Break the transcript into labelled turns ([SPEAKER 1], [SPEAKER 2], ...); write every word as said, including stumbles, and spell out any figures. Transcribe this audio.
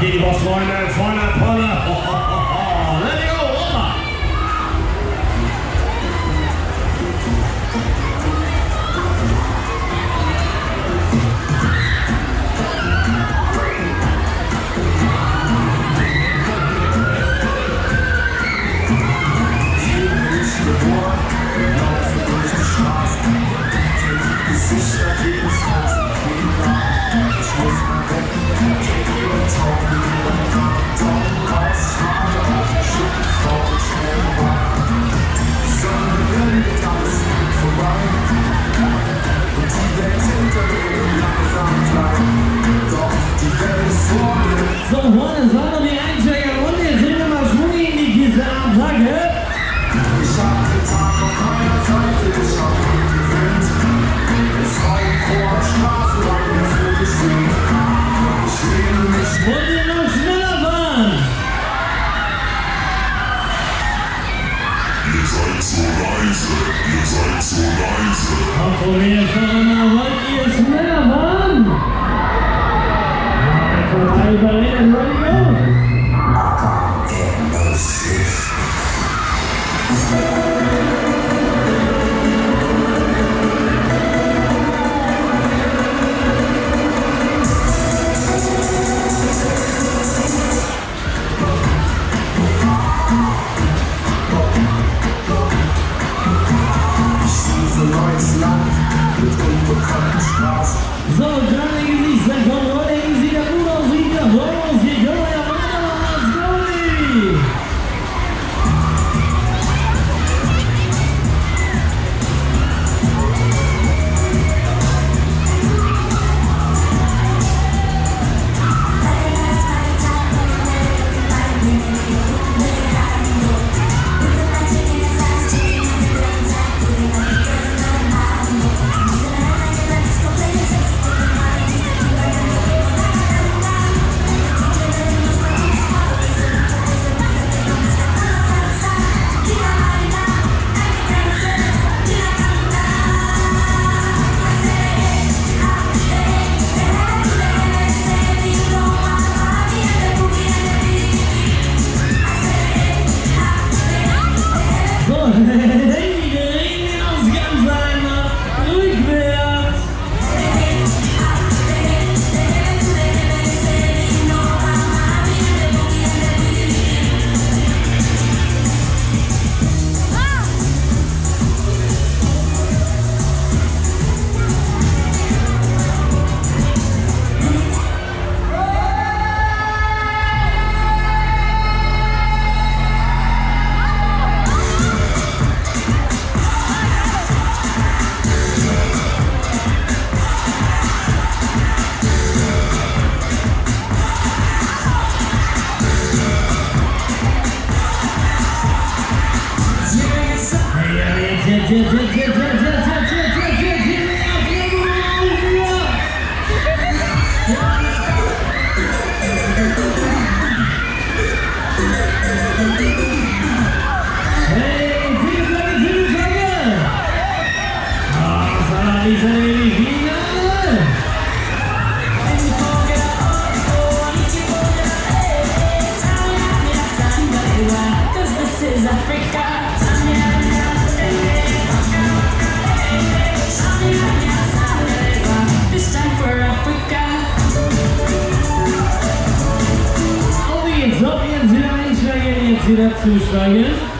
[SPEAKER 1] geht die Bossfreunde von der Polle. Ho, ho, ho, ho. Let go, Opa.
[SPEAKER 2] So, Freunde, sagen wir die Einsteigerrunde. Jetzt sind wir mal Schwung in die Kiste Attacke.
[SPEAKER 3] Ich hab den Tag auf meiner Seite, ich hab ihn gewinnt. Es war im Chor, Straße, lang der Vogel singt. Ich lehne mich.
[SPEAKER 2] Wollt ihr noch schneller fahren?
[SPEAKER 4] Ihr seid so leise, ihr seid so leise.
[SPEAKER 2] Kontrolliert schon immer, wollt ihr schneller fahren? Everybody and ready to go.
[SPEAKER 3] I can't get no sleep.
[SPEAKER 2] So, kleine Gesichter, komm, Leute, sieht ja gut aus, sieht ja voll aus, hier können wir ja weitermachen, let's go! Wieder zusteigen.